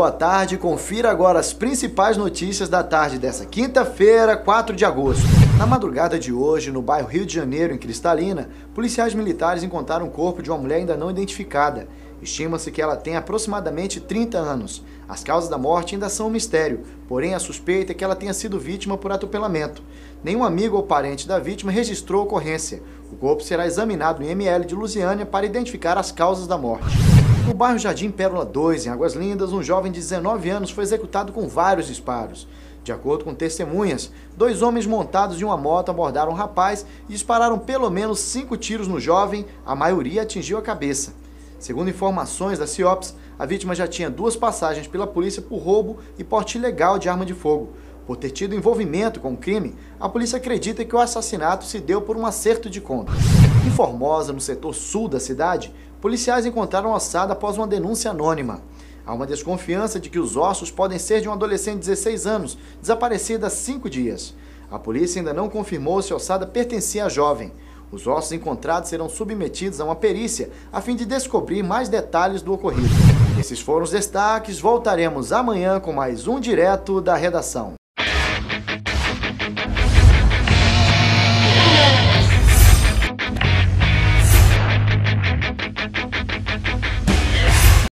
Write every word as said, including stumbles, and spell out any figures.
Boa tarde, confira agora as principais notícias da tarde dessa quinta-feira, quatro de agosto. Na madrugada de hoje, no bairro Rio de Janeiro, em Cristalina, policiais militares encontraram o corpo de uma mulher ainda não identificada. Estima-se que ela tem aproximadamente trinta anos. As causas da morte ainda são um mistério, porém a suspeita é que ela tenha sido vítima por atropelamento. Nenhum amigo ou parente da vítima registrou a ocorrência. O corpo será examinado no I M L de Lusiânia para identificar as causas da morte. No bairro Jardim Pérola dois, em Águas Lindas, um jovem de dezenove anos foi executado com vários disparos. De acordo com testemunhas, dois homens montados em uma moto abordaram o rapaz e dispararam pelo menos cinco tiros no jovem, a maioria atingiu a cabeça. Segundo informações da CIOPS, a vítima já tinha duas passagens pela polícia por roubo e porte ilegal de arma de fogo. Por ter tido envolvimento com o crime, a polícia acredita que o assassinato se deu por um acerto de contas. Em Formosa, no setor sul da cidade, policiais encontraram a ossada após uma denúncia anônima. Há uma desconfiança de que os ossos podem ser de um adolescente de dezesseis anos, desaparecida há cinco dias. A polícia ainda não confirmou se a ossada pertencia à jovem. Os ossos encontrados serão submetidos a uma perícia a fim de descobrir mais detalhes do ocorrido. Esses foram os destaques. Voltaremos amanhã com mais um direto da redação.